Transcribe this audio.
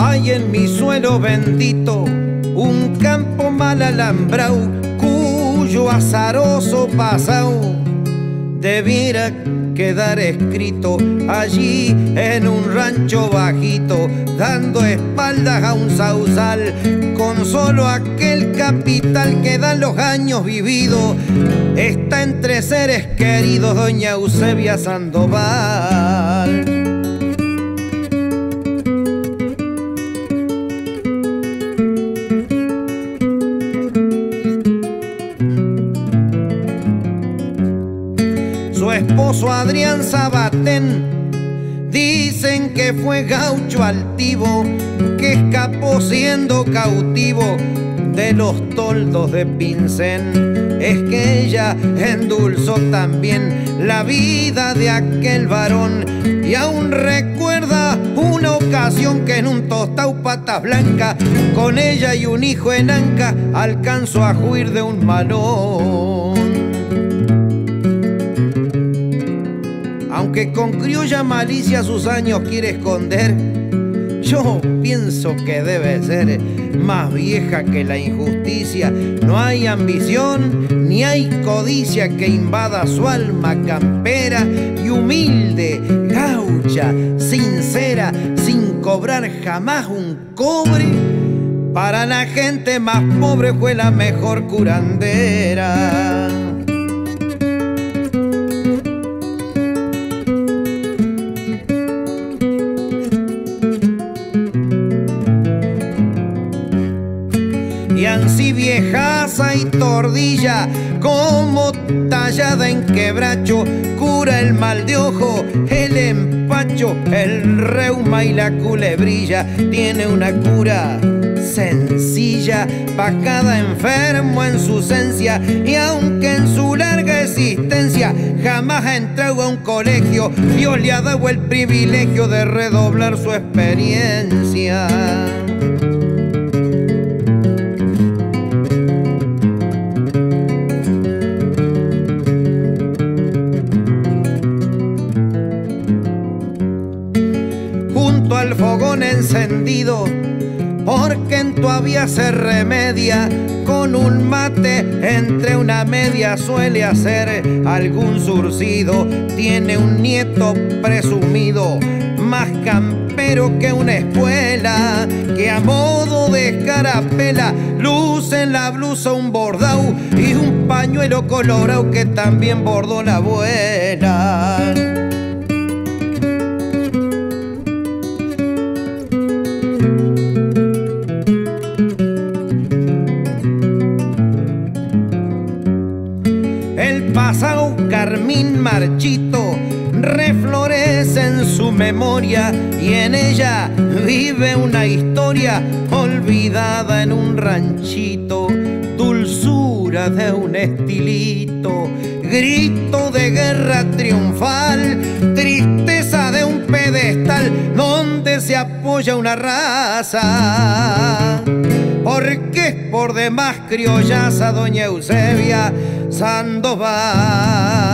Hay en mi suelo bendito un campo mal alambrao, cuyo azaroso pasao debiera quedar escrito allí en un rancho bajito, dando espaldas a un sausal, con solo aquel capital que dan los años vividos. Está entre seres queridos doña Eusebia Sandoval. Su esposo Adrián Sabatén, dicen que fue gaucho altivo, que escapó siendo cautivo de los toldos de Pincén. Es que ella endulzó también la vida de aquel varón, y aún recuerda una ocasión que en un tostao patas blancas, con ella y un hijo en anca, alcanzó a huir de un malón. Aunque con criolla malicia sus años quiere esconder, yo pienso que debe ser más vieja que la injusticia. No hay ambición ni hay codicia que invada su alma campera y humilde, gaucha, sincera, sin cobrar jamás un cobre. Para la gente más pobre fue la mejor curandera. Y ansí viejaza y tordilla, como tallada en quebracho, cura el mal de ojo, el empacho, el reuma y la culebrilla. Tiene una cura sencilla pa' cada enfermo en su esencia, y aunque en su larga existencia jamás ha entrado a un colegio, Dios le ha dado el privilegio de redoblar su experiencia. Al fogón encendido, porque en todavía se remedia con un mate entre una media, suele hacer algún surcido. Tiene un nieto presumido, más campero que una espuela, que a modo de escarapela luce en la blusa un bordao y un pañuelo colorado que también bordó la abuela. Pasao carmín marchito reflorece en su memoria, y en ella vive una historia olvidada en un ranchito. Dulzura de un estilito, grito de guerra triunfal, tristeza de un pedestal donde se apoya una raza. Porque es por demás criollaza doña Eusebia Sandoval.